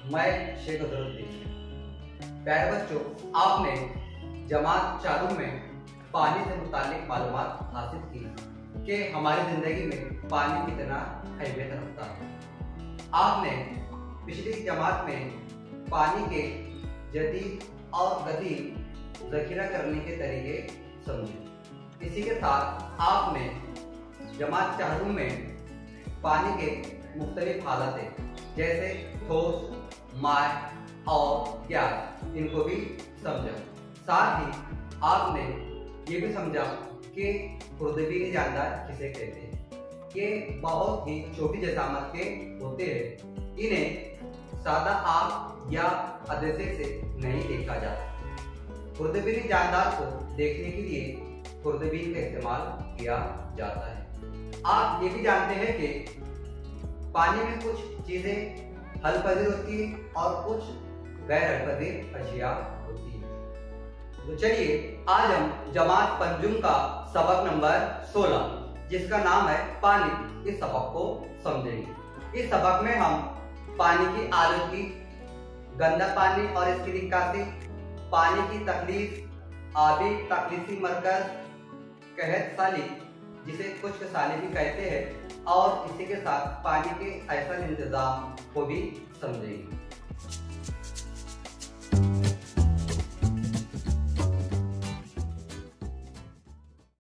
मैं शेख अजहरुद्दीन। प्यारे बच्चों, आपने जमात 4 में पानी से मुतालिक मालूमात हासिल की कि हमारी जिंदगी में पानी कितना अहमियत रखता है। आपने पिछली जमात में पानी के जदीद और गदीम जखीरा करने के तरीके समझे। इसी के साथ आपने जमात 4 में पानी के मुख्तलिफ हालतें जैसे ठोस, माय और गैस, इनको भी समझा। साथ ही आपने ये भी समझा कि खुर्दबीनी जानदार किसे कहते हैं। ये बहुत ही छोटी जसामत के होते हैं। इन्हें सादा आग या अदसे से नहीं देखा जाता। खुर्दबीनी जानदार को देखने के लिए खुर्दबीन का इस्तेमाल किया जाता है। आप ये भी जानते हैं कि पानी में कुछ चीजें हल पजीर होती है और कुछ गैर हल पजीर अशिया होती है। तो चलिए आज हम जमात 5 का सबक नंबर 16 जिसका नाम है पानी, इस सबक को समझेंगे। इस सबक में हम पानी की आलूगी, गंदा पानी और इसकी निकासी, पानी की तखलीस, आबी तखलीसी मरकज, कहत साली जिसे खुश्क साली भी कहते हैं, और इसी के साथ पानी के ऐसा इंतजाम को भी समझेंगे।